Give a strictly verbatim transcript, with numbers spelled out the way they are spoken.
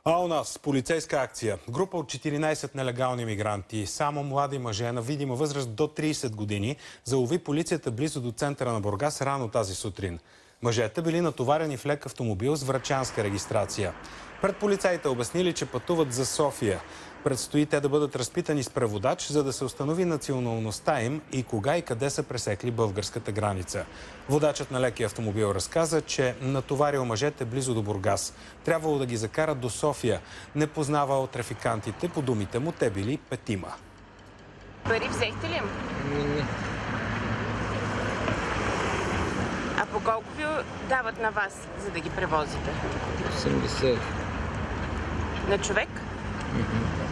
А у нас полицейска акция. Група от четиринайсет нелегални мигранти, само млади мъже на видима възраст до трийсет години, залови полицията близо до центъра на Бургас рано тази сутрин. Мъжете били натоварени в лек автомобил с врачанска регистрация. Пред полицаите обяснили, че пътуват за София. Предстои те да бъдат разпитани с преводач, за да се установи националността им и кога и къде са пресекли българската граница. Водачът на лекия автомобил разказа, че натоварил мъжете близо до Бургас. Трябвало да ги закарат до София. Не познавал трафикантите, по думите му те били петима. Пари взехте ли им? Не. А по колко ви дават на вас, за да ги превозите? осемдесет. На човек? Mm-hmm.